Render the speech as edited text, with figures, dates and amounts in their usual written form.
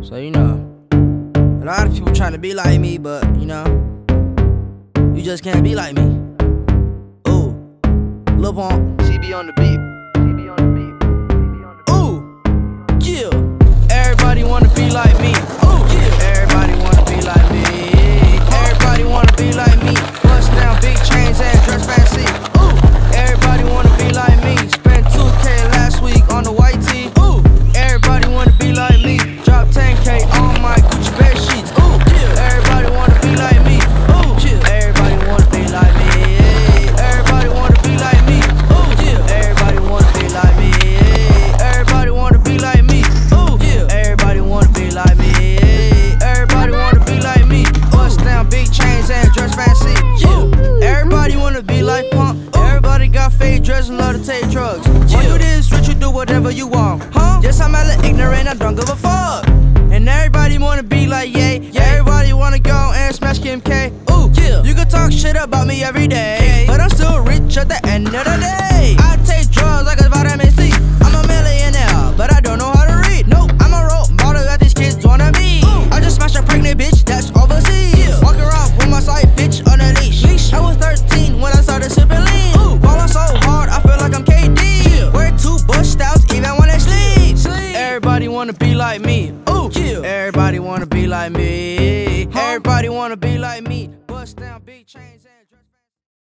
So a lot of people trying to be like me, but you just can't be like me. Ooh, Lil Pump, CB on the beat. Ooh, yeah. Everybody wanna be like me. Ooh, yeah. Everybody wanna be like me. Everybody wanna be like me. Bust down big chains and dress fancy. Ooh, everybody wanna be like me. Spent 2K last week on the white tee. Ooh, everybody wanna be like me. Drop 10K on my Gucci bed sheets. Ooh, yeah. Everybody wanna be like me. Ooh, yeah. Everybody wanna be like me. Everybody wanna be like me. Ooh, yeah. Everybody wanna be like me. Everybody wanna be like me. Ooh, yeah. Everybody wanna be like me. Everybody wanna be like me. Bust down big chains and dress fancy. Yeah. Everybody wanna be like Pump. Everybody got fake dreads and love to take drugs. When you this rich, you do whatever you want. Huh? Yes, I'm hella ignorant, I don't give a fuck. And everybody wanna be like Ye. Everybody wanna go and smash Kim K. Ooh, yeah. You can talk shit about me every day, but I'm still rich at the end of the day. I take drugs like it's vitamin C. I'm a millionaire, but I don't know how to read. Nope, I'm a role model that these kids wanna be. I just smashed a pregnant bitch that's overseas. Walk around with my side bitch on a leash. I was 13 when I started sipping lean. Ballin' so hard, I feel like I'm KD. Wear 2 Bush styles even when they sleep. Everybody wanna be like me. Ooh, yeah. Everybody wanna be like me. Everybody wanna be like me. Bust down big chains and